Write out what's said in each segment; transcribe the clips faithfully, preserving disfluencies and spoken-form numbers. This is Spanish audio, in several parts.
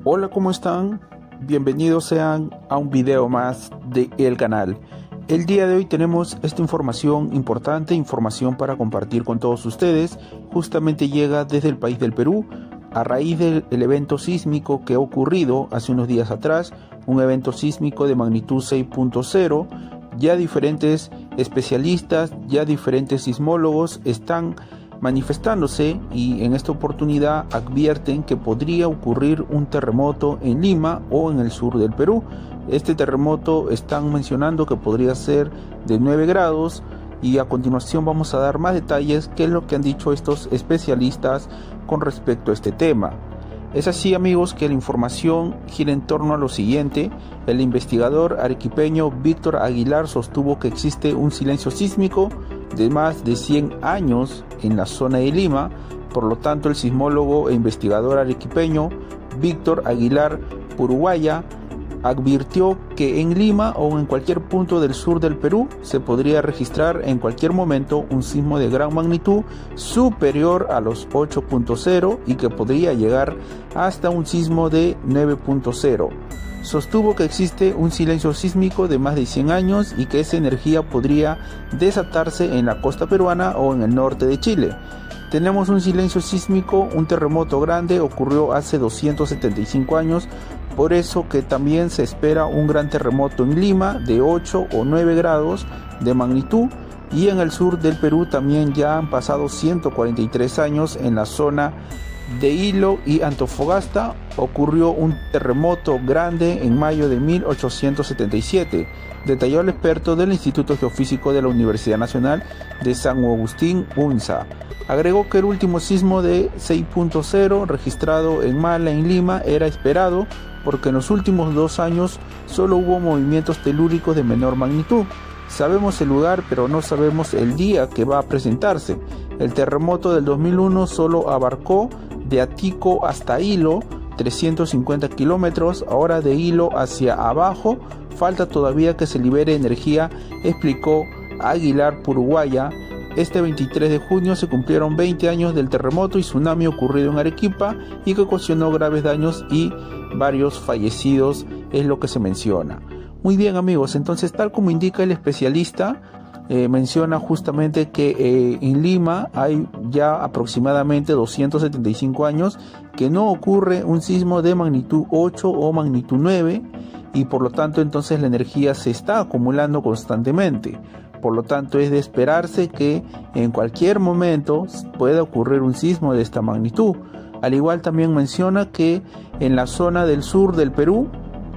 Hola, ¿cómo están? Bienvenidos sean a un video más de el canal. El día de hoy tenemos esta información importante, información para compartir con todos ustedes. Justamente llega desde el país del Perú a raíz del el evento sísmico que ha ocurrido hace unos días atrás, un evento sísmico de magnitud seis punto cero. Ya diferentes especialistas, ya diferentes sismólogos están manifestándose y en esta oportunidad advierten que podría ocurrir un terremoto en Lima o en el sur del Perú. Este terremoto están mencionando que podría ser de nueve grados y a continuación vamos a dar más detalles qué es lo que han dicho estos especialistas con respecto a este tema. Es así, amigos, que la información gira en torno a lo siguiente. El investigador arequipeño Víctor Aguilar sostuvo que existe un silencio sísmico de más de cien años en la zona de Lima. Por lo tanto, el sismólogo e investigador arequipeño Víctor Aguilar Puruwaya advirtió que en Lima o en cualquier punto del sur del Perú se podría registrar en cualquier momento un sismo de gran magnitud superior a los ocho punto cero y que podría llegar hasta un sismo de nueve punto cero. Sostuvo que existe un silencio sísmico de más de cien años y que esa energía podría desatarse en la costa peruana o en el norte de Chile. Tenemos un silencio sísmico, un terremoto grande ocurrió hace doscientos setenta y cinco años, por eso que también se espera un gran terremoto en Lima de ocho o nueve grados de magnitud, y en el sur del Perú también ya han pasado ciento cuarenta y tres años. En la zona de Hilo y Antofagasta ocurrió un terremoto grande en mayo de mil ochocientos setenta y siete, detalló el experto del Instituto Geofísico de la Universidad Nacional de San Agustín, UNSA. Agregó que el último sismo de seis punto cero registrado en Mala, en Lima, era esperado porque en los últimos dos años solo hubo movimientos telúricos de menor magnitud. Sabemos el lugar, pero no sabemos el día que va a presentarse. El terremoto del dos mil uno solo abarcó de Atico hasta Hilo, trescientos cincuenta kilómetros. Ahora de Hilo hacia abajo falta todavía que se libere energía, explicó Aguilar Puruwaya. Este veintitrés de junio se cumplieron veinte años del terremoto y tsunami ocurrido en Arequipa y que ocasionó graves daños y varios fallecidos, es lo que se menciona. Muy bien, amigos, entonces tal como indica el especialista, eh, menciona justamente que eh, en Lima hay ya aproximadamente doscientos setenta y cinco años que no ocurre un sismo de magnitud ocho o magnitud nueve, y por lo tanto entonces la energía se está acumulando constantemente. Por lo tanto es de esperarse que en cualquier momento pueda ocurrir un sismo de esta magnitud. Al igual también menciona que en la zona del sur del Perú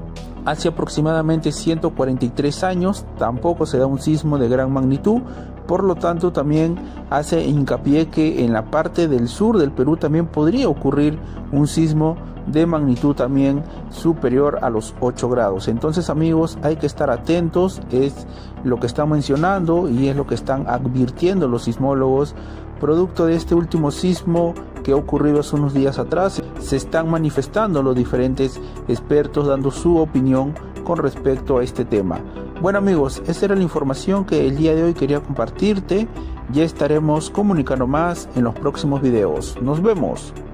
hace aproximadamente ciento cuarenta y tres años tampoco se da un sismo de gran magnitud. Por lo tanto también hace hincapié que en la parte del sur del Perú también podría ocurrir un sismo de magnitud también superior a los ocho grados. Entonces, amigos, hay que estar atentos, es lo que están mencionando y es lo que están advirtiendo los sismólogos. Producto de este último sismo que ha ocurrido hace unos días atrás, se están manifestando los diferentes expertos dando su opinión con respecto a este tema. Bueno, amigos, esta era la información que el día de hoy quería compartirte. Ya estaremos comunicando más en los próximos videos. Nos vemos.